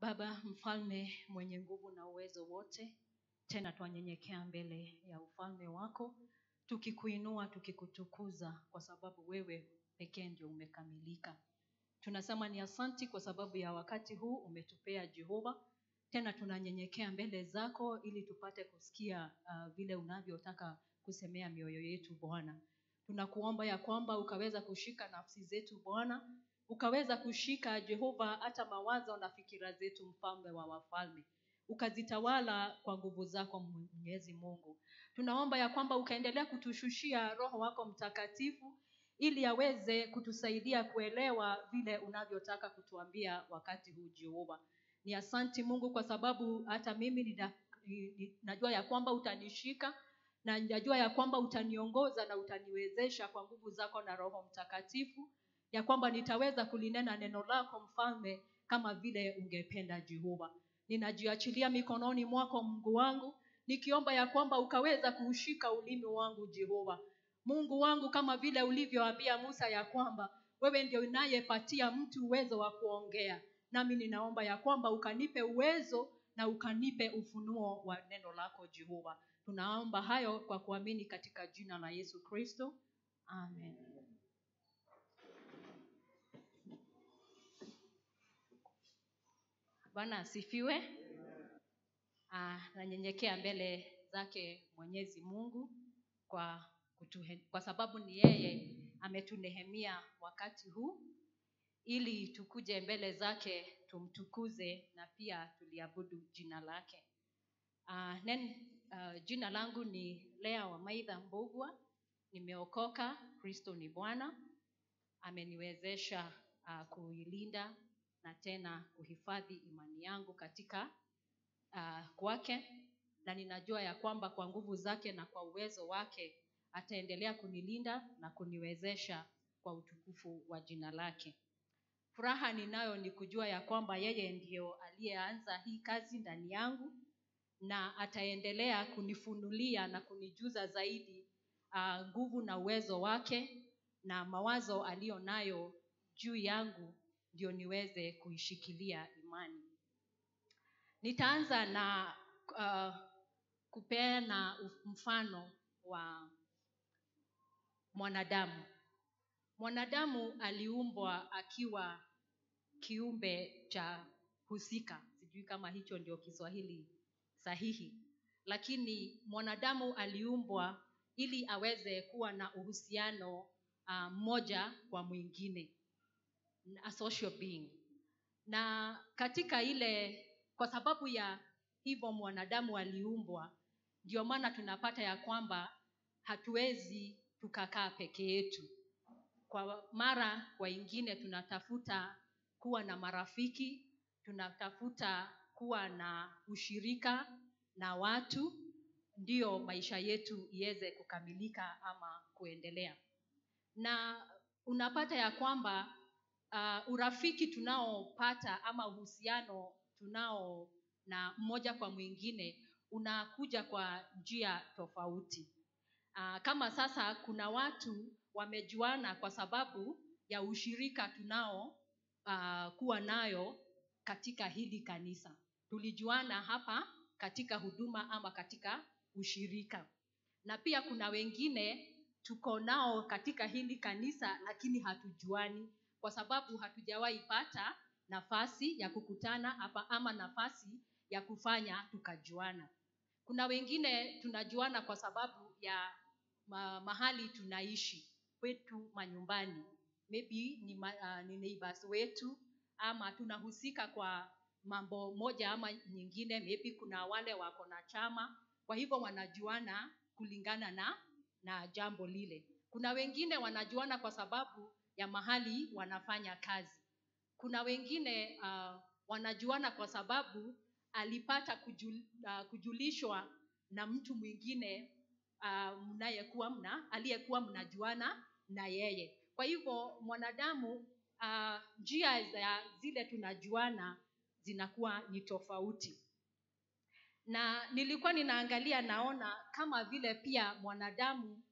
Baba mfalme mwenye nguvu na uwezo wote, tena twanyenyekea mbele ya ufalme wako, tukikuinua, tukikutukuza kwa sababu wewe pekee ndio umekamilika. Tunasema ni asanti kwa sababu ya wakati huu umetupea Jehova, tena tunanyenyekea mbele zako ili tupate kusikia vile unavyotaka kusemea mioyo yetu Bwana. Tunakuomba ya kwamba ukaweza kushika nafsi zetu Bwana, ukaweza kushika Jehova hata mawazo na fikira zetu, mfalme wa wafalme, ukazitawala kwa nguvu zako Mwenyezi Mungu. Tunaomba ya kwamba ukaendelea kutushushia Roho wako Mtakatifu ili aweze kutusaidia kuelewa vile unavyotaka kutuambia wakati huu Jehova. Ni asanti Mungu kwa sababu hata mimi najua ya kwamba utanishika, na najua ya kwamba utaniongoza na utaniwezesha kwa nguvu zako na Roho Mtakatifu, ya kwamba nitaweza kulinena neno lako mfalme kama vile ungependa Jehova. Ninajiachilia mikononi mwako Mungu wangu, nikiomba ya kwamba ukaweza kuushika ulimi wangu Jehova. Mungu wangu, kama vile ulivyoambia Musa ya kwamba wewe ndio unayepatia mtu uwezo wa kuongea, nami ninaomba ya kwamba ukanipe uwezo na ukanipe ufunuo wa neno lako Jehova. Tunaomba hayo kwa kuamini katika jina la Yesu Kristo. Amen. Bwana asifiwe. Nanyenyekea mbele zake Mwenyezi Mungu kwa sababu ni yeye ametunehemia wakati huu ili tukuje mbele zake tumtukuze na pia tuliabudu jina lake. Jina langu ni Lea Wamaitha Mbugua. Nimeokoka, Kristo ni Bwana. Ameniwezesha kuilinda na tena kuhifadhi imani yangu katika kwake, na ninajua ya kwamba kwa nguvu zake na kwa uwezo wake ataendelea kunilinda na kuniwezesha kwa utukufu wa jina lake. Furaha ninayo ni kujua ya kwamba yeye ndio aliyeanza hii kazi ndani yangu, na ataendelea kunifunulia na kunijuza zaidi nguvu na uwezo wake na mawazo alionayo juu yangu, ndio niweze kuishikilia imani. Nitaanza na kupeana mfano wa mwanadamu. Mwanadamu aliumbwa akiwa kiumbe cha husika. Sijui kama hicho ndio Kiswahili sahihi. Lakini mwanadamu aliumbwa ili aweze kuwa na uhusiano mmoja kwa mwingine. A social being. Na katika kwa sababu ya hivyo mwanadamu aliumbwa, ndio maana tunapata ya kwamba hatuwezi tukakaa peke yetu. Kwa mara kwa ingine tunatafuta kuwa na marafiki, tunatafuta kuwa na ushirika na watu, ndio maisha yetu iweze kukamilika ama kuendelea. Na unapata ya kwamba urafiki tunaopata ama uhusiano tunao na mmoja kwa mwingine unakuja kwa njia tofauti. Kama sasa kuna watu wamejuana kwa sababu ya ushirika tunao kuwa nayo katika hili kanisa. Tulijuana hapa katika huduma ama katika ushirika. Na pia kuna wengine tuko nao katika hili kanisa lakini hatujuani kwa sababu hatujawahi pata nafasi ya kukutana hapa ama nafasi ya kufanya tukajuana. Kuna wengine tunajuana kwa sababu ya mahali tunaishi, kwetu manyumbani. Maybe ni neighbors wetu, ama tunahusika kwa mambo moja ama nyingine. Maybe kuna wale wako na chama, kwa hivyo wanajuana kulingana na jambo lile. Kuna wengine wanajuana kwa sababu ya mahali wanafanya kazi. Kuna wengine wanajuana kwa sababu alipata kujulishwa na mtu mwingine aliyekuwa mnajuana na yeye. Kwa hivyo mwanadamu, njia za zile tunajuana zinakuwa ni tofauti. Na nilikuwa ninaangalia naona kama vile pia mwanadamu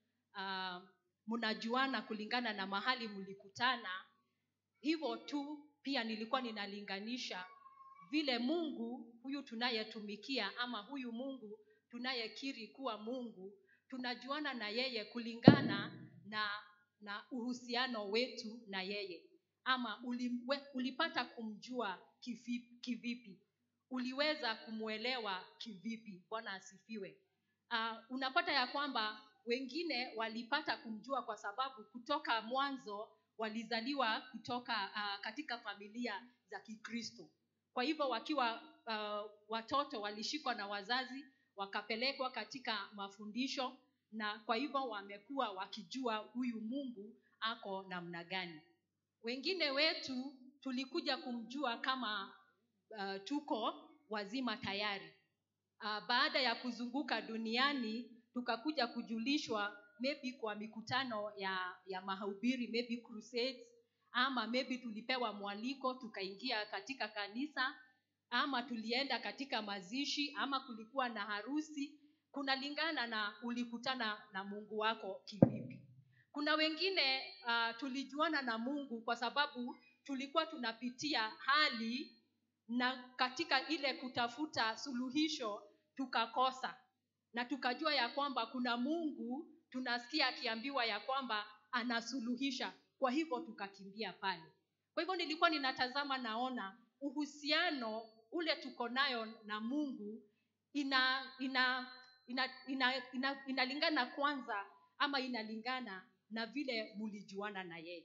mnajuana kulingana na mahali mlikutana. Hivyo tu pia nilikuwa ninalinganisha vile Mungu huyu tunayetumikia ama huyu Mungu tunayekiri kuwa Mungu, tunajuana na yeye kulingana na uhusiano wetu na yeye. Ama ulipata kumjua kivipi? Uliweza kumuelewa kivipi? Bwana asifiwe. Unapata ya kwamba wengine walipata kumjua kwa sababu kutoka mwanzo walizaliwa kutoka katika familia za Kikristo. Kwa hivyo wakiwa watoto walishikwa na wazazi, wakapelekwa katika mafundisho, na kwa hivyo wamekuwa wakijua huyu Mungu ako namna gani. Wengine wetu tulikuja kumjua kama tuko wazima tayari. Baada ya kuzunguka duniani tukakuja kujulishwa maybe kwa mikutano ya mahubiri, maybe crusades, ama maybe tulipewa mwaliko tukaingia katika kanisa, ama tulienda katika mazishi, ama kulikuwa na harusi. Kunalingana na ulikutana na Mungu wako kivipi. Kuna wengine tulijuana na Mungu kwa sababu tulikuwa tunapitia hali, na katika ile kutafuta suluhisho tukakosa, na tukajua ya kwamba kuna Mungu tunasikia akiambiwa ya kwamba anasuluhisha, kwa hivyo tukakimbia pale. Kwa hivyo nilikuwa ninatazama, naona uhusiano ule tuko nayo na Mungu inalingana kwanza, ama inalingana na vile mulijuana na yeye.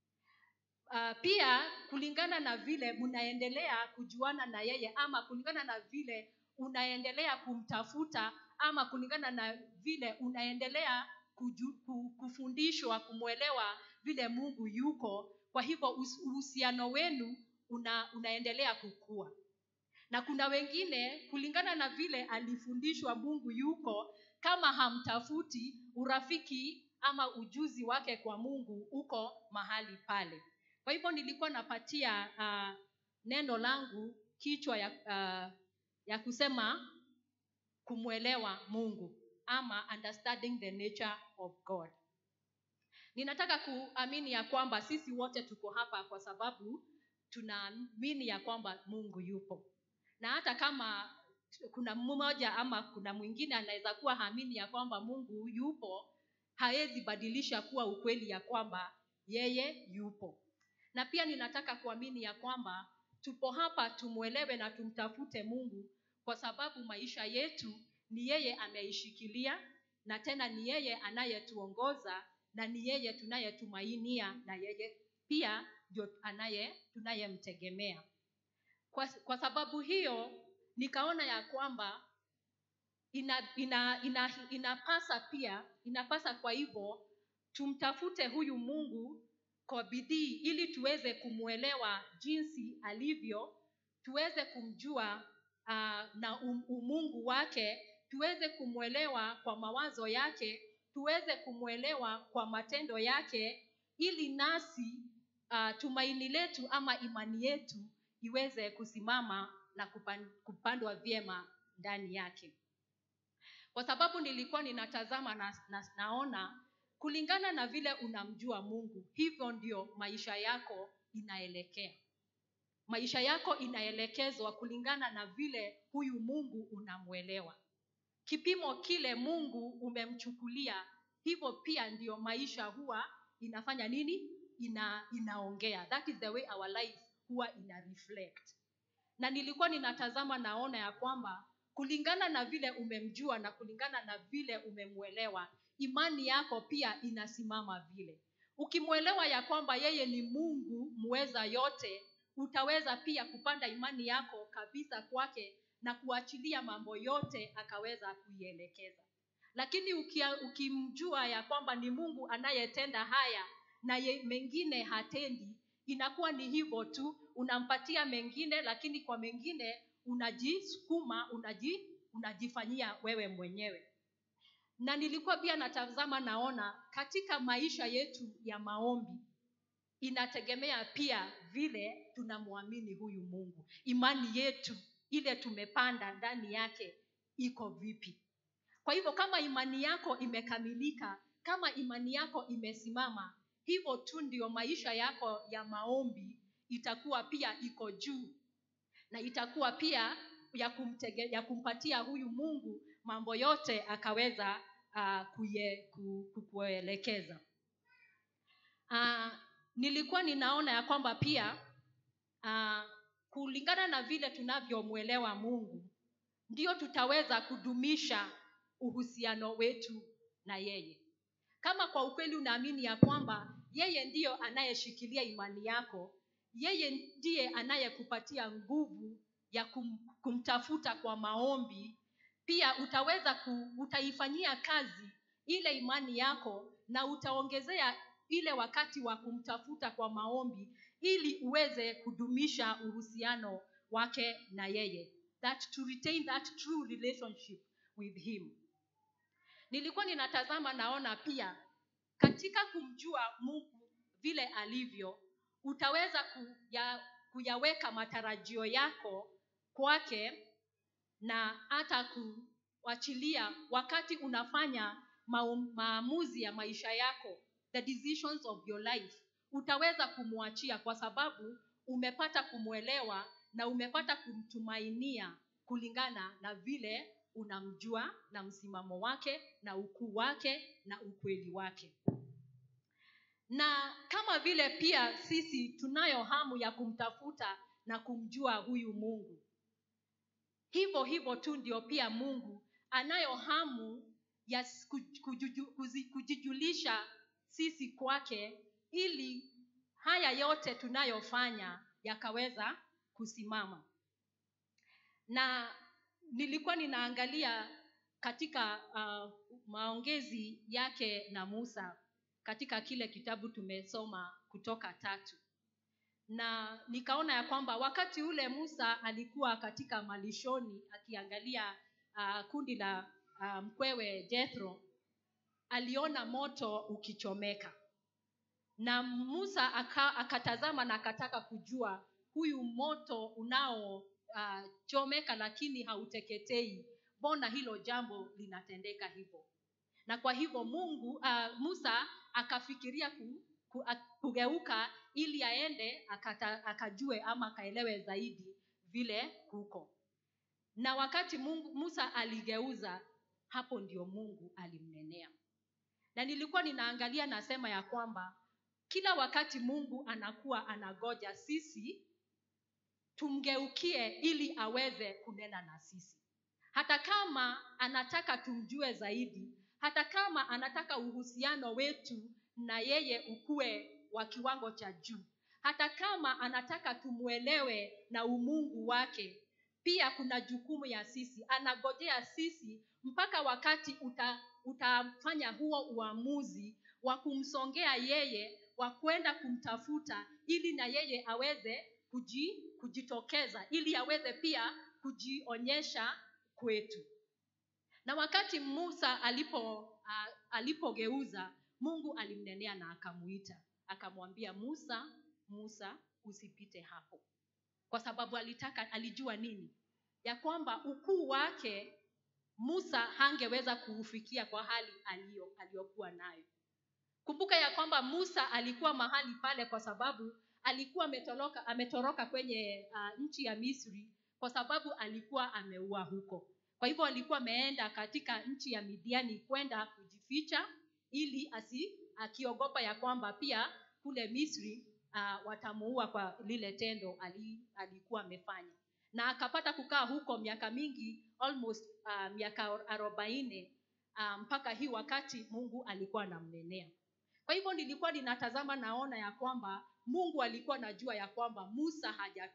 Pia kulingana na vile mnaendelea kujuana na yeye, ama kulingana na vile unaendelea kumtafuta, ama kulingana na vile unaendelea kufundishwa kumuelewa vile Mungu yuko. Kwa hivyo uhusiano wenu unaendelea kukua. Na kuna wengine kulingana na vile alifundishwa Mungu yuko, kama hamtafuti, urafiki ama ujuzi wake kwa Mungu uko mahali pale. Kwa hivyo nilikuwa napatia neno langu kichwa ya kusema kumuelewa Mungu, ama understanding the nature of God. Ninataka kuamini ya kwamba sisi wote tuko hapa kwa sababu tunaamini ya kwamba Mungu yupo. Na hata kama kuna mmoja ama kuna mwingine anaweza kuwa haamini ya kwamba Mungu yupo, hawezi badilisha kuwa ukweli ya kwamba yeye yupo. Na pia ninataka kuamini ya kwamba tupo hapa tumuelewe na tumtafute Mungu, kwa sababu maisha yetu ni yeye ameishikilia, na tena ni yeye anayetuongoza, na ni yeye tunayetumainia, na yeye pia ndio tunayemtegemea. Kwa sababu hiyo nikaona ya kwamba inapasa kwa hivyo tumtafute huyu Mungu kwa bidii, ili tuweze kumuelewa jinsi alivyo, tuweze kumjua na umungu wake, tuweze kumuelewa kwa mawazo yake, tuweze kumuelewa kwa matendo yake, ili nasi tumaini letu ama imani yetu iweze kusimama na kupandwa vyema ndani yake. Kwa sababu nilikuwa ninatazama naona kulingana na vile unamjua Mungu, hivyo ndio maisha yako inaelekea. Maisha yako inaelekezwa kulingana na vile huyu Mungu unamuelewa. Kipimo kile Mungu umemchukulia, hivyo pia ndio maisha huwa inafanya nini? Inaongea. That is the way our life huwa ina reflect. Na nilikuwa ninatazama naona ya kwamba kulingana na vile umemjua na kulingana na vile umemuelewa, imani yako pia inasimama vile. Ukimuelewa ya kwamba yeye ni Mungu muweza yote, utaweza pia kupanda imani yako kabisa kwake na kuachilia mambo yote akaweza kuielekeza. Lakini ukimjua ya kwamba ni Mungu anayetenda haya na mengine hatendi, inakuwa ni hivyo tu, unampatia mengine, lakini kwa mengine unajisukuma, unajifanyia wewe mwenyewe. Na nilikuwa pia natazama naona katika maisha yetu ya maombi, inategemea pia vile tunamwamini huyu Mungu. Imani yetu ile tumepanda ndani yake iko vipi? Kwa hivyo kama imani yako imekamilika, kama imani yako imesimama, hivyo tu ndio maisha yako ya maombi itakuwa pia iko juu. na itakuwa pia ya kumpatia huyu Mungu mambo yote akaweza kukuelekeza. Nilikuwa ninaona ya kwamba pia kulingana na vile tunavyomuelewa Mungu, ndio tutaweza kudumisha uhusiano wetu na yeye. Kama kwa ukweli unaamini ya kwamba yeye ndiyo anayeshikilia imani yako, yeye ndiye anayekupatia nguvu ya kumtafuta kwa maombi, pia utaifanyia kazi ile imani yako, na utaongezea ile wakati wa kumtafuta kwa maombi ili uweze kudumisha uhusiano wake na yeye, to retain that true relationship with him. Nilikuwa ninatazama naona pia katika kumjua Mungu vile alivyo, utaweza kuyaweka matarajio yako kwake, na hata kuachilia wakati unafanya maamuzi ya maisha yako, the decisions of your life, utaweza kumwachia kwa sababu umepata kumuelewa na umepata kumtumainia kulingana na vile unamjua, na msimamo wake na ukuu wake na ukweli wake. Na kama vile pia sisi tunayo hamu ya kumtafuta na kumjua huyu Mungu, hivyo tu ndio pia Mungu anayo hamu ya kujijulisha sisi kwake, ili haya yote tunayofanya yakaweza kusimama. Na nilikuwa ninaangalia katika maongezi yake na Musa katika kile kitabu tumesoma Kutoka 3, na nikaona ya kwamba wakati ule Musa alikuwa katika malishoni akiangalia kundi la mkwewe Jethro, aliona moto ukichomeka, na Musa akatazama na akataka kujua huyu moto unao chomeka lakini hauteketei, mbona hilo jambo linatendeka hivyo? Na kwa hivyo Musa akafikiria kugeuka ili aende akajue ama akaelewe zaidi vile huko. Na wakati Musa aligeuza, hapo ndio Mungu alimnenea. Na nilikuwa ninaangalia nasema ya kwamba kila wakati Mungu anakuwa anagoja sisi tumgeukie ili aweze kunena na sisi. Hata kama anataka tumjue zaidi, hata kama anataka uhusiano wetu na yeye ukue wa kiwango cha juu, hata kama anataka tumuelewe na umungu wake, pia kuna jukumu ya sisi. Anagojea sisi mpaka wakati utafanya huo uamuzi wa kumsongea yeye, wa kwenda kumtafuta ili na yeye aweze kujitokeza, ili aweze pia kujionyesha kwetu. Na wakati Musa alipogeuza, Mungu alimnenea na akamuita, akamwambia, Musa, usipite hapo. Kwa sababu alijua nini? Ya kwamba ukuu wake Musa hangeweza kuufikia kwa hali aliyokuwa nayo. Kumbuka ya kwamba Musa alikuwa mahali pale kwa sababu alikuwa ametoroka kwenye nchi ya Misri, kwa sababu alikuwa ameua huko. Kwa hivyo alikuwa ameenda katika nchi ya Midiani kwenda kujificha, ili akiogopa ya kwamba pia kule Misri watamuua kwa lile tendo alikuwa amefanya. Na akapata kukaa huko miaka mingi, almost miaka 40, mpaka hii wakati Mungu alikuwa anamnenea. Kwa hivyo nilikuwa ninatazama naona ya kwamba Mungu alikuwa anajua ya kwamba Musa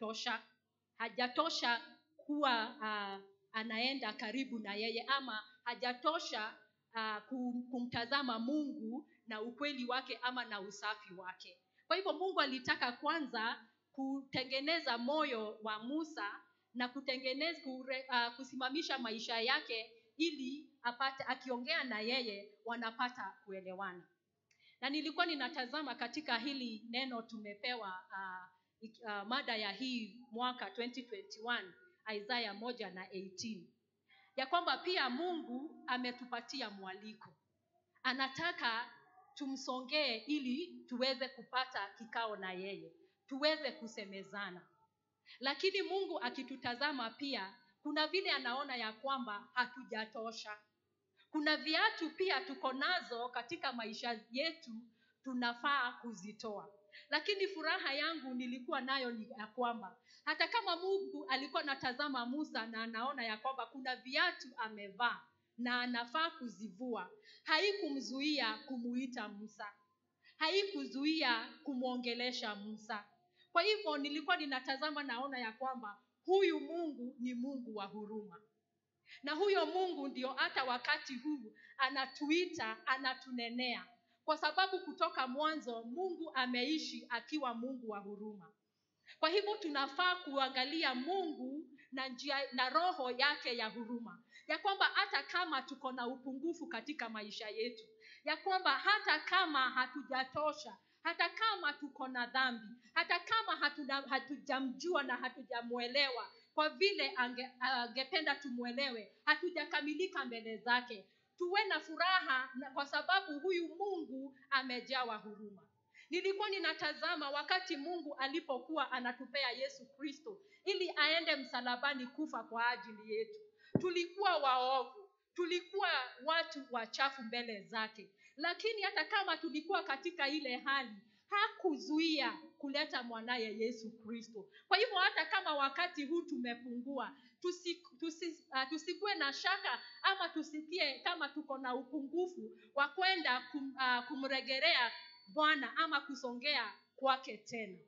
hajatosha kuwa anaenda karibu na yeye, ama hajatosha kumtazama Mungu na ukweli wake ama na usafi wake. Kwa hivyo Mungu alitaka kwanza kutengeneza moyo wa Musa na kusimamisha maisha yake, ili akiongea na yeye wanapata kuelewana. Na nilikuwa ninatazama katika hili neno tumepewa mada ya hii mwaka 2021, Isaiah 1:18, ya kwamba pia Mungu ametupatia mwaliko. Anataka tumsongee ili tuweze kupata kikao na yeye, tuweze kusemezana. Lakini Mungu akitutazama pia, kuna vile anaona ya kwamba hatujatosha. Kuna viatu pia tuko nazo katika maisha yetu, tunafaa kuzitoa. Lakini furaha yangu nilikuwa nayo ni ya kwamba hata kama Mungu alikuwa anatazama Musa na anaona ya kwamba kuna viatu amevaa na anafaa kuzivua, haikumzuia kumuita Musa, haikuzuia kumuongelesha Musa. Kwa hivyo nilikuwa ninatazama naona ya kwamba huyu Mungu ni Mungu wa huruma. Na huyo Mungu ndio hata wakati huu anatuita, anatunenea. Kwa sababu kutoka mwanzo Mungu ameishi akiwa Mungu wa huruma. Kwa hivyo tunafaa kuangalia Mungu na njia na roho yake ya huruma. Ya kwamba hata kama tuko na upungufu katika maisha yetu, ya kwamba hata kama hatujatosha, hata kama tuko na dhambi, hata kama hatujamjua na hatujamuelewa kwa vile angependa tumuelewe, hatujakamilika mbele zake, tuwe na furaha kwa sababu huyu Mungu amejawa huruma. Nilikuwa ninatazama wakati Mungu alipokuwa anatupea Yesu Kristo ili aende msalabani kufa kwa ajili yetu. Tulikuwa waovu, tulikuwa watu wachafu mbele zake. Lakini hata kama tulikuwa katika ile hali, hakuzuia kuleta mwanaye Yesu Kristo. Kwa hivyo hata kama wakati huu tumepungua, tusikuwe na shaka ama tusikie kama tuko na upungufu wa kwenda kumrejelea Bwana ama kusongea kwake tena.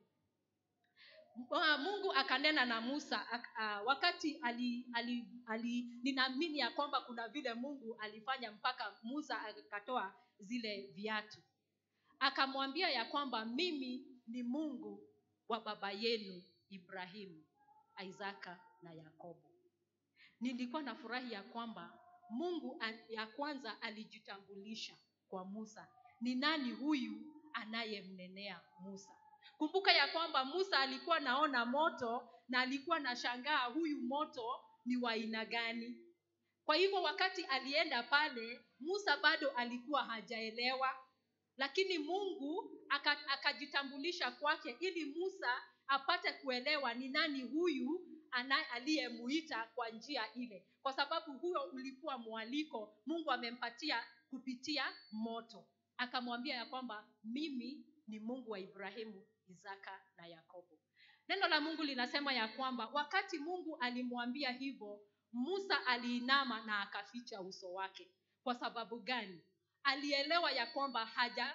Mungu akanena na Musa wakati ninaamini ya kwamba kuna vile Mungu alifanya mpaka Musa akatoa zile viatu. Akamwambia ya kwamba mimi ni Mungu wa baba yenu Ibrahimu, Isaka na Yakobo. Nilikuwa na furahi ya kwamba Mungu ya kwanza alijitambulisha kwa Musa. Ni nani huyu anayemnenea Musa? Kumbuka ya kwamba Musa alikuwa naona moto na alikuwa nashangaa huyu moto ni wa aina gani. Kwa hivyo wakati alienda pale, Musa bado alikuwa hajaelewa, lakini Mungu akajitambulisha kwake ili Musa apate kuelewa ni nani huyu aliyemuita kwa njia ile. Kwa sababu huo ulikuwa mwaliko Mungu amempatia kupitia moto. Akamwambia ya kwamba mimi ni Mungu wa Ibrahimu, Isaka na Yakobo. Neno la Mungu linasema ya kwamba wakati Mungu alimwambia hivyo, Musa aliinama na akaficha uso wake. Kwa sababu gani? Alielewa ya kwamba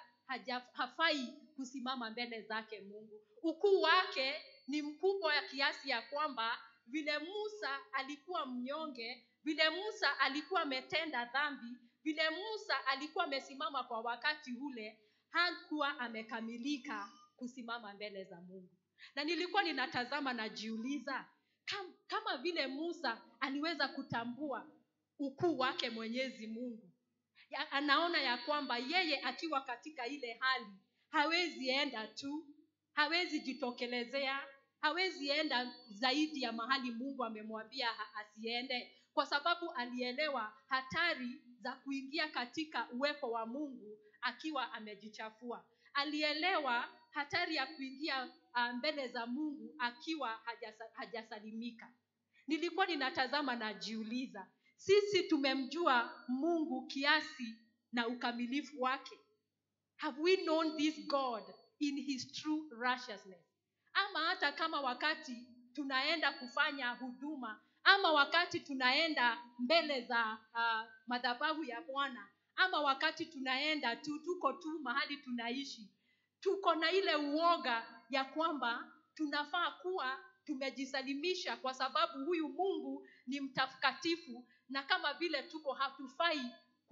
hafai kusimama mbele zake Mungu. Ukuu wake ni mkubwa ya kiasi ya kwamba vile Musa alikuwa mnyonge, vile Musa alikuwa ametenda dhambi, vile Musa alikuwa amesimama kwa wakati ule, hakuwa amekamilika kusimama mbele za Mungu. Na nilikuwa ninatazama na jiuliza, kama vile Musa aliweza kutambua ukuu wake Mwenyezi Mungu, anaona ya kwamba yeye akiwa katika ile hali hawezi enda tu, hawezi jitokelezea, hawezi enda zaidi ya mahali Mungu amemwambia asiende, kwa sababu alielewa hatari za kuingia katika uwepo wa Mungu akiwa amejichafua. Alielewa hatari ya kuingia mbele za Mungu akiwa hajasalimika. Nilikuwa ninatazama na jiuliza, sisi tumemjua Mungu kiasi na ukamilifu wake? Have we known this God in his true righteousness? Ama hata kama wakati tunaenda kufanya huduma, ama wakati tunaenda mbele za madhabahu ya Bwana, ama wakati tunaenda tuko tu mahali tunaishi, tuko na ile uoga ya kwamba tunafaa kuwa tumejisalimisha, kwa sababu huyu Mungu ni mtakatifu, na kama vile tuko hatufai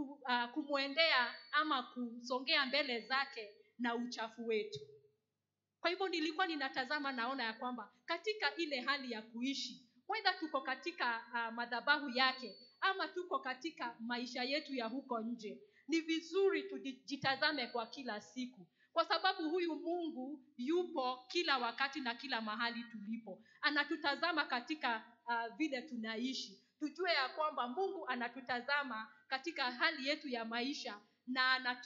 kumwendea ama kusongea mbele zake na uchafu wetu. Kwa hivyo nilikuwa ninatazama naona ya kwamba katika ile hali ya kuishi, whether tuko katika madhabahu yake ama tuko katika maisha yetu ya huko nje, ni vizuri tujitazame kwa kila siku, kwa sababu huyu Mungu yupo kila wakati na kila mahali tulipo. Anatutazama katika vile tunaishi. Tujue ya kwamba Mungu anatutazama katika hali yetu ya maisha, na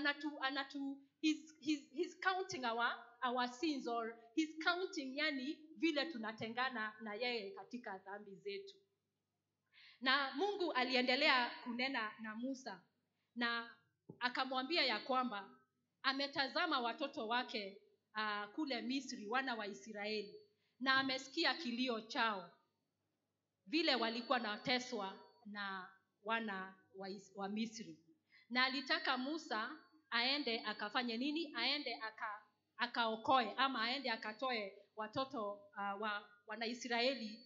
he's counting our sins, or he's counting vile tunatengana na yeye katika dhambi zetu. Na Mungu aliendelea kunena na Musa na akamwambia ya kwamba ametazama watoto wake kule Misri, wana wa Israeli, na amesikia kilio chao vile walikuwa nateswa na wana wa Misri. Na alitaka Musa aende akafanye nini? Aende akaokoe ama aende akatoe watoto wana Israeli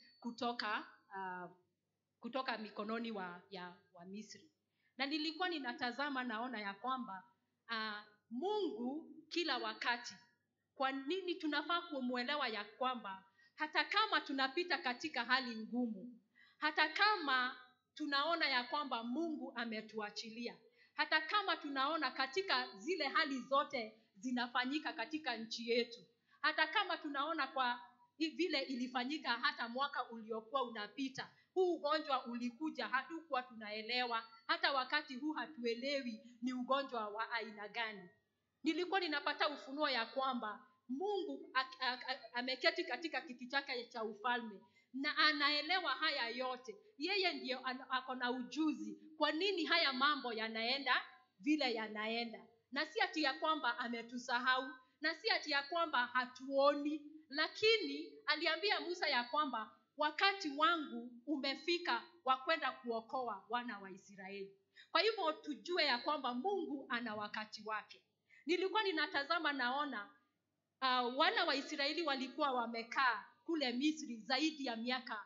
kutoka mikononi wa Misri. Na nilikuwa ninatazama naona ya kwamba Mungu kila wakati, kwa nini tunafaa kumuelewa ya kwamba hata kama tunapita katika hali ngumu, hata kama tunaona ya kwamba Mungu ametuachilia, hata kama tunaona katika zile hali zote zinafanyika katika nchi yetu, hata kama tunaona kwa vile ilifanyika hata mwaka uliokuwa unapita, huu ugonjwa ulikuja, hatukuwa tunaelewa, hata wakati huu hatuelewi ni ugonjwa wa aina gani. Nilikuwa ninapata ufunuo ya kwamba Mungu ameketi katika kiti chake cha ufalme na anaelewa haya yote. Yeye ndio ako na ujuzi kwa nini haya mambo yanaenda vile yanaenda. Na si ati ya kwamba ametusahau, na si ati ya kwamba hatuoni, lakini aliambia Musa ya kwamba wakati wangu umefika wa kwenda kuokoa wana wa Israeli. Kwa hivyo tujue ya kwamba Mungu ana wakati wake. Nilikuwa ninatazama naona wana wa Israeli walikuwa wamekaa kule Misri zaidi ya miaka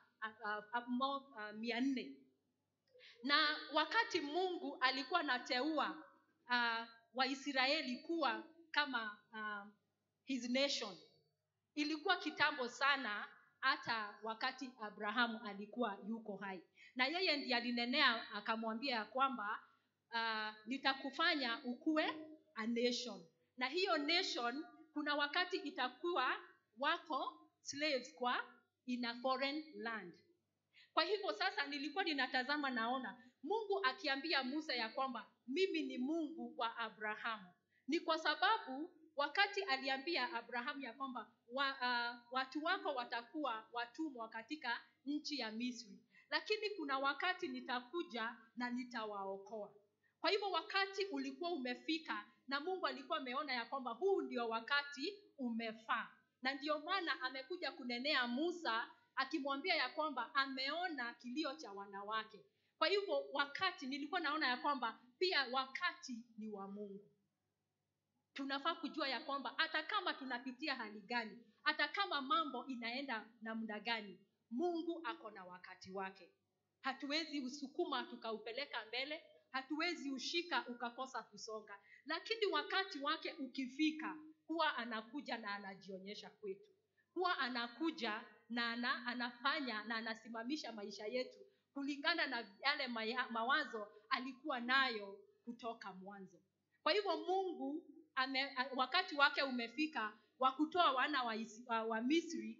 400. Na wakati Mungu alikuwa anateua Waisraeli kuwa kama his nation, ilikuwa kitambo sana, hata wakati Abrahamu alikuwa yuko hai. Na yeye ndiye alinenea akamwambia ya kwamba nitakufanya ukue a nation. Na hiyo nation kuna wakati itakuwa wako slaves in a foreign land. Kwa hivyo sasa nilikuwa ninatazama naona Mungu akiambia Musa ya kwamba mimi ni Mungu wa Abrahamu. Ni kwa sababu wakati aliambia Abrahamu ya kwamba watu wako watakuwa watumwa katika nchi ya Misri, lakini kuna wakati nitakuja na nitawaokoa. Kwa hivyo wakati ulikuwa umefika na Mungu alikuwa ameona ya kwamba huu ndio wakati umefaa. Na ndio maana amekuja kunenea Musa akimwambia ya kwamba ameona kilio cha wanawake. Kwa hivyo wakati nilikuwa naona ya kwamba pia wakati ni wa Mungu. Tunafaa kujua ya kwamba hata kama tunapitia hali gani, hata kama mambo inaenda namna gani, Mungu ako na wakati wake. Hatuwezi usukuma tukaupeleka mbele, hatuwezi ushika ukakosa kusonga, lakini wakati wake ukifika, huwa anakuja na anajionyesha kwetu. Huwa anakuja na anafanya na anasimamisha maisha yetu kulingana na yale mawazo alikuwa nayo kutoka mwanzo. Kwa hivyo Mungu wakati wake umefika wa kutoa wana wa Misri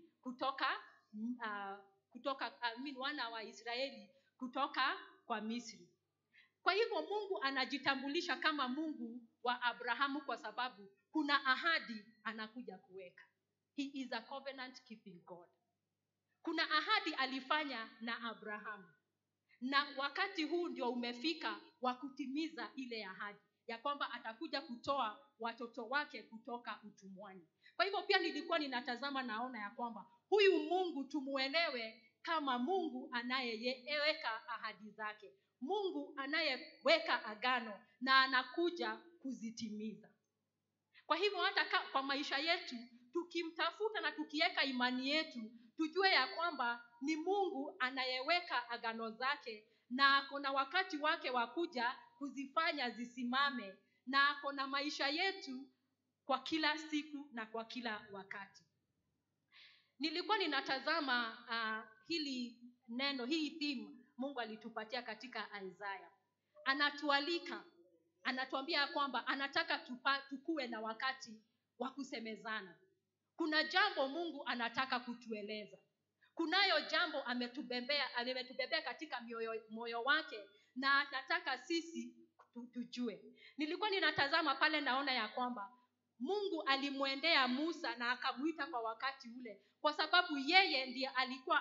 wana wa Israeli kutoka kwa Misri. Kwa hivyo Mungu anajitambulisha kama Mungu wa Abrahamu kwa sababu kuna ahadi anakuja kuweka. He is a covenant keeping God. Kuna ahadi alifanya na Abrahamu. Na wakati huu ndio umefika wa kutimiza ile ahadi ya kwamba atakuja kutoa watoto wake kutoka utumwani. Kwa hivyo pia nilikuwa ninatazama naona ya kwamba huyu Mungu tumuelewe kama Mungu anayeweka ahadi zake. Mungu anayeweka agano na anakuja kuzitimiza. Kwa hivyo hata kwa maisha yetu tukimtafuta na tukiweka imani yetu, tujue ya kwamba ni Mungu anayeweka agano zake na kuna wakati wake wa kuja kuzifanya zisimame, na kuna maisha yetu kwa kila siku na kwa kila wakati. Nilikuwa ninatazama hili neno, hii theme Mungu alitupatia katika Isaiah. Anatualika, anatuambia kwamba anataka tukue na wakati wa kusemezana. Kuna jambo Mungu anataka kutueleza. Kunayo jambo ametubebea katika moyo wake na anataka sisi tujue. Nilikuwa ninatazama pale naona ya kwamba Mungu alimwendea Musa na akamuita kwa wakati ule, kwa sababu yeye ndiye alikuwa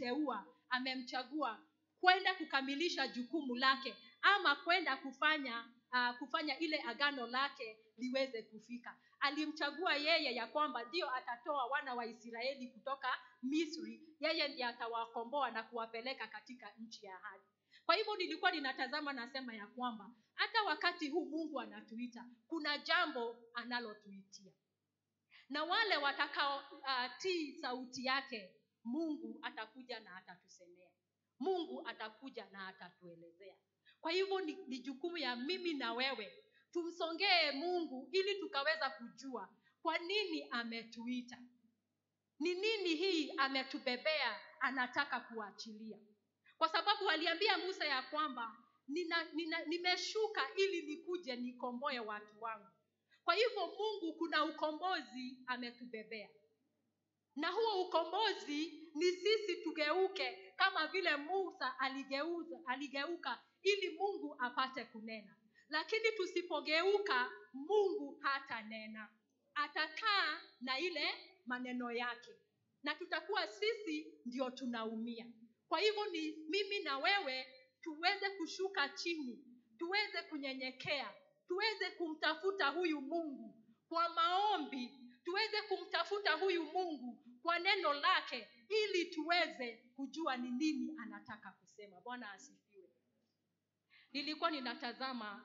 amemchagua kwenda kukamilisha jukumu lake, ama kwenda kufanya ile agano lake liweze kufika. Alimchagua yeye ya kwamba ndio atatoa wana wa Israeli kutoka Misri, yeye ndiye atawakomboa na kuwapeleka katika nchi ya ahadi. Kwa hivyo nilikuwa ninatazama nasema ya kwamba hata wakati huu Mungu anatuita, kuna jambo analotuitia. Na wale watakao tii sauti yake, Mungu atakuja na atatusemea. Mungu atakuja na atatuelezea. Kwa hivyo ni jukumu ya mimi na wewe tumsongee Mungu ili tukaweza kujua kwa nini ametuita. Ni nini hii ametubebea anataka kuachilia. Kwa sababu aliambia Musa ya kwamba nimeshuka ili nikuje nikomboe watu wangu. Kwa hivyo Mungu kuna ukombozi ametubebea. Na huo ukombozi ni sisi tugeuke kama vile Musa aligeuka ili Mungu apate kunena. Lakini tusipogeuka, Mungu hata nena. Atakaa na ile maneno yake. Na tutakuwa sisi ndio tunaumia. Kwa hivyo ni mimi na wewe tuweze kushuka chini, tuweze kunyenyekea, tuweze kumtafuta huyu Mungu kwa maombi, tuweze kumtafuta huyu Mungu kwa neno lake ili tuweze kujua ni nini anataka kusema. Bwana asifiwe. Nilikuwa ninatazama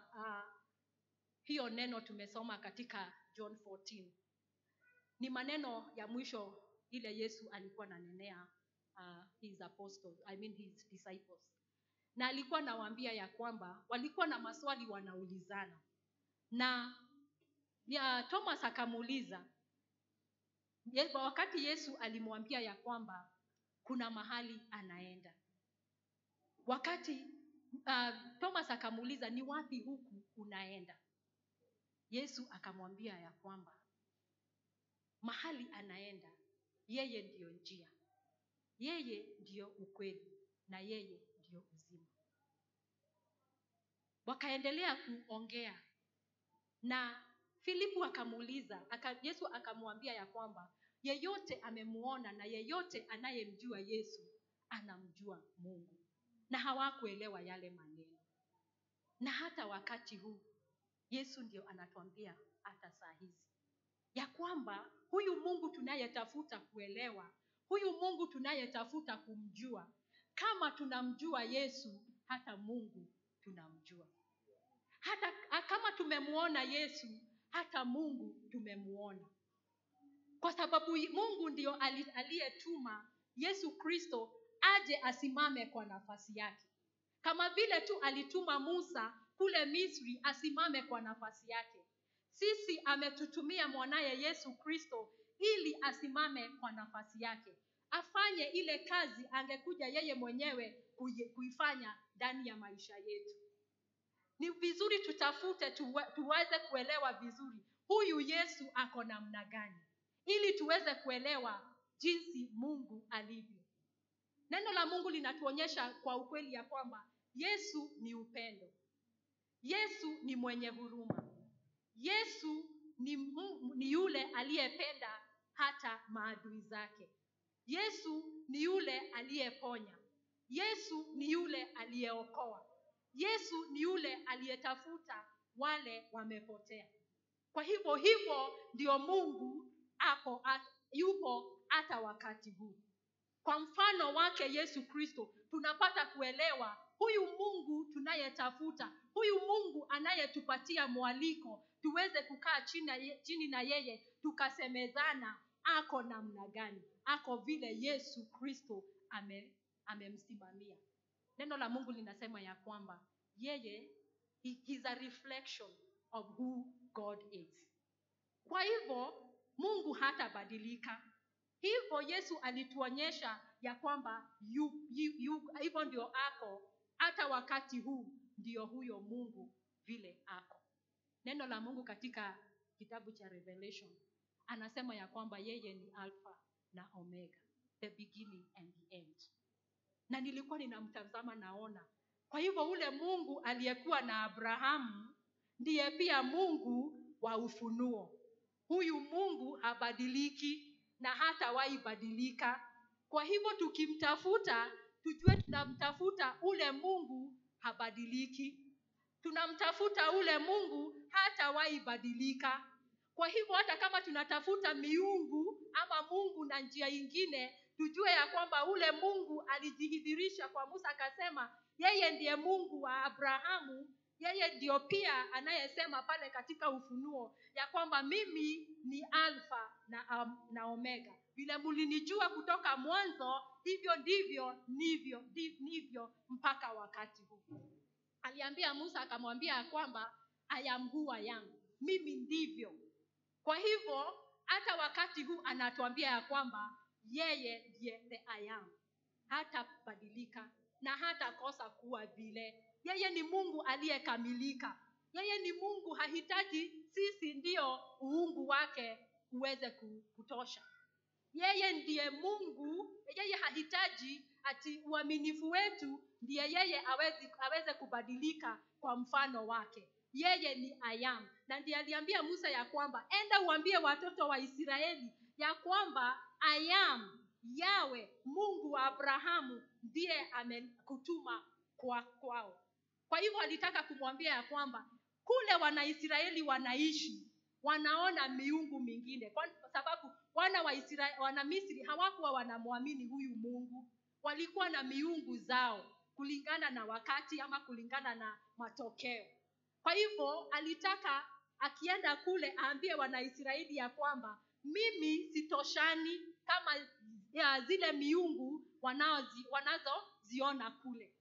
hiyo neno tumesoma katika John 14. Ni maneno ya mwisho ile Yesu alikuwa ananenea his disciples. Na alikuwa anawaambia ya kwamba walikuwa na maswali wanaulizana. Na Thomas akamuuliza, wakati Yesu alimwambia ya kwamba kuna mahali anaenda. Wakati Thomas akamuuliza, ni wapi huku unaenda? Yesu akamwambia ya kwamba mahali anaenda, yeye ndiyo njia, yeye ndiyo ukweli, na yeye ndiyo uzima. Wakaendelea kuongea. Na Filipu akamuuliza, Yesu akamwambia ya kwamba yeyote amemuona na yeyote anayemjua Yesu anamjua Mungu. Na hawakuelewa yale maneno. Na hata wakati huu Yesu ndio anatuambia hata saa hizi ya kwamba huyu Mungu tunayetafuta kuelewa, huyu Mungu tunayetafuta kumjua, kama tunamjua Yesu, hata Mungu tunamjua. Hata kama tumemuona Yesu, hata Mungu tumemuona. Kwa sababu Mungu ndio aliyetuma Yesu Kristo aje asimame kwa nafasi yake. Kama vile tu alituma Musa kule Misri asimame kwa nafasi yake. Sisi ametutumia mwanaye Yesu Kristo ili asimame kwa nafasi yake. Afanye ile kazi angekuja yeye mwenyewe kuifanya ndani ya maisha yetu. Ni vizuri tutafute tuweze kuelewa vizuri huyu Yesu ako namna gani, ili tuweze kuelewa jinsi Mungu alivyo. Neno la Mungu linatuonyesha kwa ukweli ya kwamba Yesu ni upendo. Yesu ni mwenye huruma. Yesu ni yule aliyependa hata maadui zake. Yesu ni yule aliyeponya. Yesu ni yule aliyeokoa. Yesu ni yule aliyetafuta wale wamepotea. Kwa hivyo ndio Mungu yupo hata wakati huu. Kwa mfano wake Yesu Kristo tunapata kuelewa huyu Mungu tunayetafuta, huyu Mungu anayetupatia mwaliko tuweze kukaa chini na yeye tukasemezana ako namna gani, ako vile Yesu Kristo amemsimamia. Neno la Mungu linasema ya kwamba yeye is a reflection of who God is. Kwa hivyo Mungu hatabadilika. Hivyo Yesu alituonyesha ya kwamba hivyo ndio ako hata wakati huu, ndio huyo Mungu vile ako. Neno la Mungu katika kitabu cha Revelation anasema ya kwamba yeye ni Alpha na Omega, the beginning and the end. Na nilikuwa ninamtazama naona, kwa hivyo ule Mungu aliyekuwa na Abrahamu ndiye pia Mungu wa ufunuo. huyu Mungu habadiliki na hatawahi badilika. Kwa hivyo tukimtafuta, tujue tunamtafuta ule Mungu habadiliki. Tunamtafuta ule Mungu hatawahi badilika. Kwa hivyo hata kama tunatafuta miungu ama Mungu na njia nyingine, tujue ya kwamba ule Mungu alijidhihirisha kwa Musa, akasema yeye ndiye Mungu wa Abrahamu. Yeye ndio pia anayesema pale katika Ufunuo ya kwamba mimi ni Alfa na Omega. Vile mlinijua kutoka mwanzo, hivyo ndivyo nivyo mpaka wakati huu. Aliambia Musa, akamwambia kwamba I am who I am. Mimi ndivyo. Kwa hivyo hata wakati huu anatuambia ya kwamba yeye ndiye the I am. Hata badilika na hata kosa kuwa vile. Yeye ni Mungu aliyekamilika. Yeye ni Mungu, hahitaji sisi ndio uungu wake uweze kutosha. Yeye ndiye Mungu, yeye hahitaji ati uaminifu wetu ndiye yeye aweze kubadilika kwa mfano wake. Yeye ni I am. Na ndiye aliambia Musa ya kwamba enda uambie watoto wa Israeli ya kwamba I am Yahweh, Mungu wa Abrahamu, ndiye amekutuma kwao. Kwa hivyo alitaka kumwambia ya kwamba kule Wanaisraeli wanaishi, wanaona miungu mingine. Kwa sababu wana Misri hawakuwa wanamwamini huyu Mungu. Walikuwa na miungu zao kulingana na wakati ama kulingana na matokeo. Kwa hivyo alitaka akienda kule aambie Wanaisraeli ya kwamba mimi sitoshani kama ya zile miungu wanazoziona kule.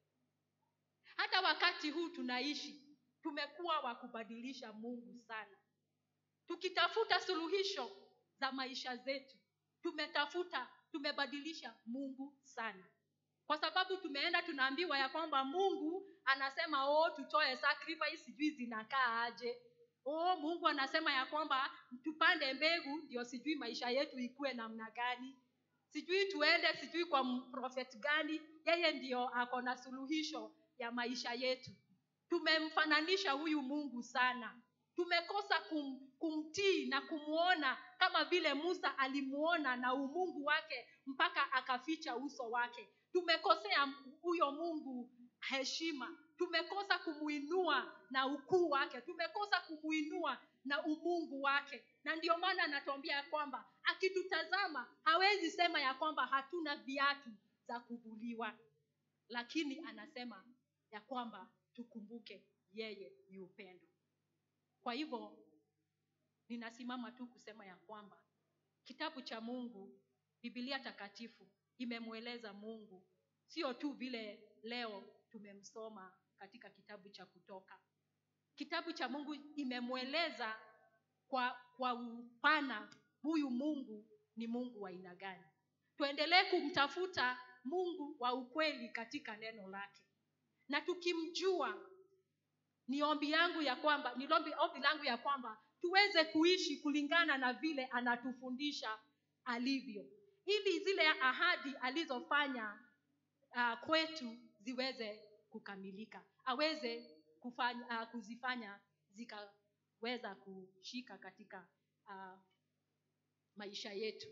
Hata wakati huu tunaishi, tumekuwa wakubadilisha Mungu sana. Tukitafuta suluhisho za maisha zetu, tumebadilisha Mungu sana. Kwa sababu tumeenda tunaambiwa ya kwamba Mungu anasema tutoe sacrifice, sijui zinakaa aje. Mungu anasema ya kwamba tupande mbegu ndio sijui maisha yetu ikue namna gani. Sijui tuende sijui kwa prophet gani, yeye ndio ako na suluhisho ya maisha yetu. Tumemfananisha huyu Mungu sana. Tumekosa kumtii na kumuona kama vile Musa alimuona na umungu wake mpaka akaficha uso wake. Tumekosea huyo Mungu heshima. Tumekosa kumuinua na ukuu wake. Tumekosa kumuinua na umungu wake. Na ndio maana anatuambia kwamba akitutazama hawezi sema ya kwamba hatuna viatu za kuvuliwa. Lakini anasema ya kwamba tukumbuke yeye ni upendo. Kwa hivyo ninasimama tu kusema ya kwamba kitabu cha Mungu, Biblia takatifu, imemueleza Mungu sio tu vile leo tumemsoma katika kitabu cha Kutoka. Kitabu cha Mungu imemueleza kwa upana huyu Mungu ni Mungu wa aina gani. Tuendelee kumtafuta Mungu wa ukweli katika neno lake. Na tukimjua, ni ombi langu ya kwamba tuweze kuishi kulingana na vile anatufundisha alivyo. Ili zile ahadi alizofanya kwetu ziweze kukamilika. Aweze kuzifanya zikaweza kushika katika maisha yetu.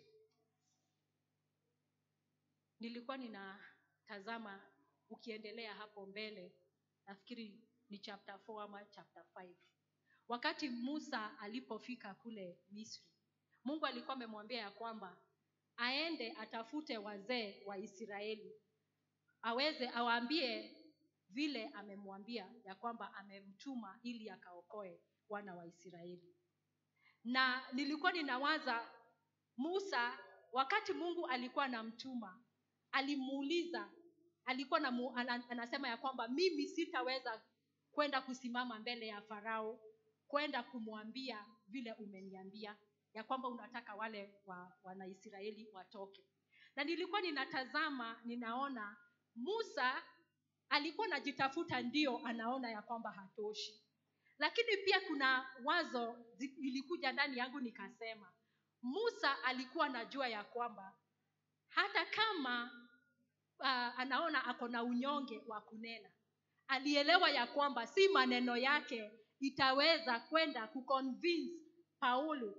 Nilikuwa ninatazama ukiendelea hapo mbele, nafikiri ni chapter 4 ama chapter 5. Wakati Musa alipofika kule Misri, Mungu alikuwa amemwambia ya kwamba aende atafute wazee wa Israeli. Awaambie vile amemwambia ya kwamba amemtuma ili akaokoe wana wa Israeli. Na nilikuwa ninawaza Musa, wakati Mungu alikuwa anamtuma, alimuuliza, alikuwa anasema ya kwamba mimi sitaweza kwenda kusimama mbele ya Farao, kwenda kumwambia vile umeniambia ya kwamba unataka wale wana Israeli watoke. Na nilikuwa ninatazama, ninaona Musa alikuwa anajitafuta, ndio anaona ya kwamba hatoshi. Lakini pia kuna wazo ilikuja ndani yangu, nikasema Musa alikuwa anajua ya kwamba hata kama anaona ako na unyonge wa kunena, alielewa ya kwamba si maneno yake itaweza kwenda kuconvince Paulo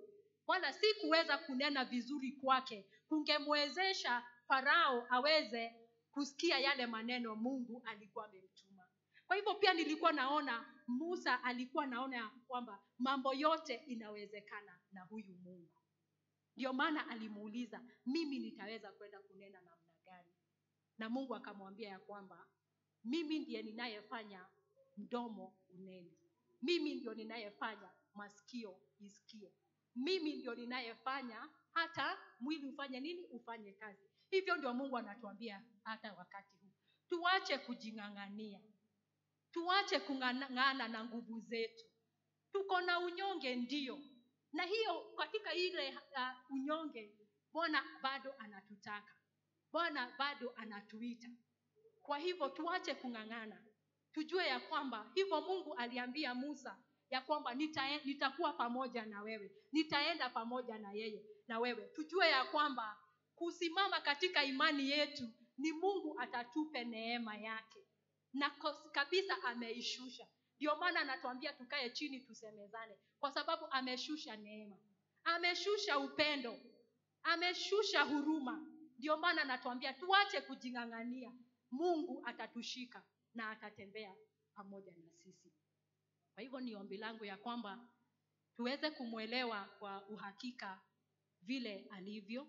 wala si kuweza kunena vizuri kwake kungemwezesha Farao aweze kusikia yale maneno Mungu alikuwa amemtuma. Kwa hivyo pia nilikuwa naona Musa alikuwa naona kwamba mambo yote inawezekana na huyu Mungu. Ndio maana alimuuliza, mimi nitaweza kwenda kunena namna gani? Na Mungu akamwambia ya kwamba mimi ndiye ninayefanya mdomo unene. Mimi ndio ninayefanya masikio isikie. Mimi ndio ninayefanya hata mwili ufanye nini? Ufanye kazi. Hivyo ndio Mungu anatuambia hata wakati huu. Tuache kujing'ang'ania. Tuache kung'ang'ana na nguvu zetu. Tuko na unyonge ndio. Na hiyo katika ile unyonge Bwana bado anatutaka. Bwana bado anatuita. Kwa hivyo tuache kung'ang'ana. Tujue ya kwamba hivyo Mungu aliambia Musa ya kwamba nitakuwa pamoja na wewe. Nitaenda pamoja na wewe. Tujue ya kwamba kusimama katika imani yetu ni Mungu atatupe neema yake. Na kabisa ameishusha. Ndio maana anatuambia tukae chini tusemezane. Kwa sababu ameshusha neema. Ameshusha upendo. Ameshusha huruma. Ndio maana anatuambia tuache kujing'ang'ania. Mungu atatushika na atatembea pamoja na sisi. Kwa hivyo ni ombi langu ya kwamba tuweze kumuelewa kwa uhakika vile alivyo.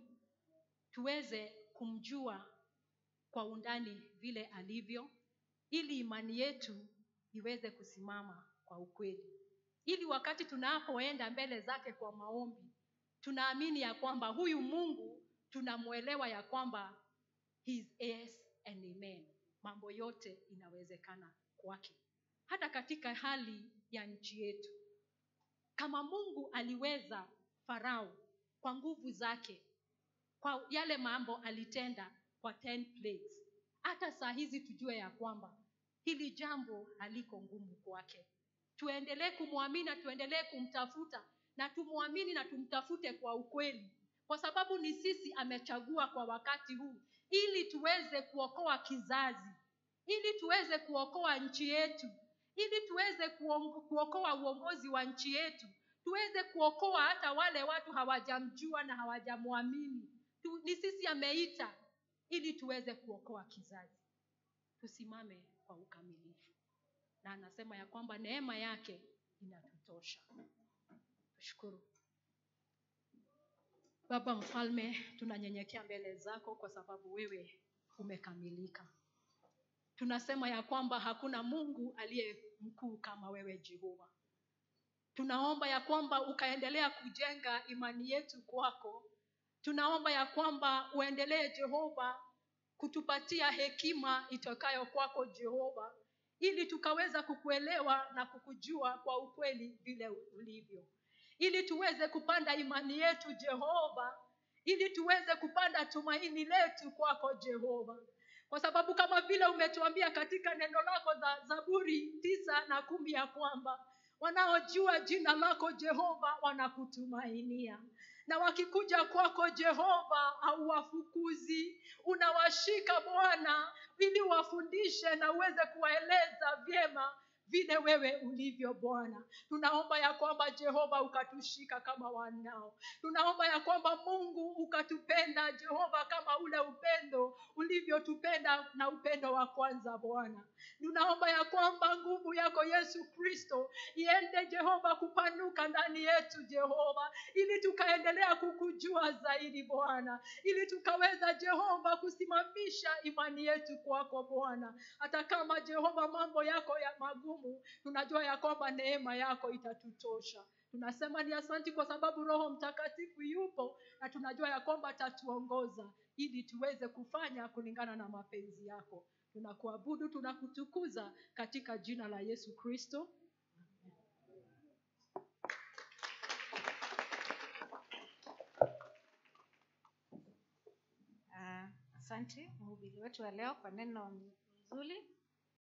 Tuweze kumjua kwa undani vile alivyo. Ili imani yetu iweze kusimama kwa ukweli. Ili wakati tunapoenda mbele zake kwa maombi, tunaamini ya kwamba huyu Mungu tunamuelewa ya kwamba he is yes and amen. Mambo yote inawezekana kwake. Hata katika hali ya nchi yetu. Kama Mungu aliweza Farao kwa nguvu zake, kwa yale mambo alitenda kwa 10 plagues. Hata saa hizi tujue ya kwamba hili jambo haliko ngumu kwake. Tuendelee kumwamini, tuendelee kumtafuta na tumuamini na tumtafute kwa ukweli. Kwa sababu ni sisi amechagua kwa wakati huu ili tuweze kuokoa kizazi, ili tuweze kuokoa nchi yetu, ili tuweze kuokoa uongozi wa nchi yetu, tuweze kuokoa hata wale watu hawajamjua na hawajamwamini. Ni sisi ameita ili tuweze kuokoa kizazi. Tusimame kwa ukamilifu. Na anasema ya kwamba neema yake inatutosha. Tushukuru. Baba Mfalme, tunanyenyekea mbele zako kwa sababu wewe umekamilika. Tunasema ya kwamba hakuna Mungu aliye mkuu kama wewe Jehova. Tunaomba ya kwamba ukaendelea kujenga imani yetu kwako. Tunaomba ya kwamba uendelee Jehova kutupatia hekima itokayo kwako Jehova, ili tukaweza kukuelewa na kukujua kwa ukweli vile ulivyo. Ili tuweze kupanda imani yetu Jehova, ili tuweze kupanda tumaini letu kwako Jehova. Kwa sababu kama vile umetuambia katika neno lako za Zaburi 9:10 ya kwamba wanaojua jina lako Jehova wanakutumainia. Na wakikuja kwako Jehova hauwafukuzi, unawashika Bwana ili wafundishe na uweze kuwaeleza vyema vile wewe ulivyo Bwana. Tunaomba ya kwamba Jehova ukatushika kama wanao. Tunaomba ya kwamba Mungu ukatupenda Jehova kama ule upendo ulivyotupenda na upendo wa kwanza Bwana. Tunaomba ya kwamba nguvu yako Yesu Kristo iende Jehova kupanuka ndani yetu Jehova, ili tukaendelea kukujua zaidi Bwana, ili tukaweza Jehova kusimamisha imani yetu kwako Bwana. Hata kama Jehova mambo yako ya magumu, tunajua ya kwamba neema yako itatutosha. Tunasema ni asante kwa sababu Roho Mtakatifu yupo na tunajua ya kwamba atatuongoza ili tuweze kufanya kulingana na mapenzi yako. Tunakuabudu, tunakutukuza katika jina la Yesu Kristo. Asante mhubiri wetu wa leo kwa neno nzuri.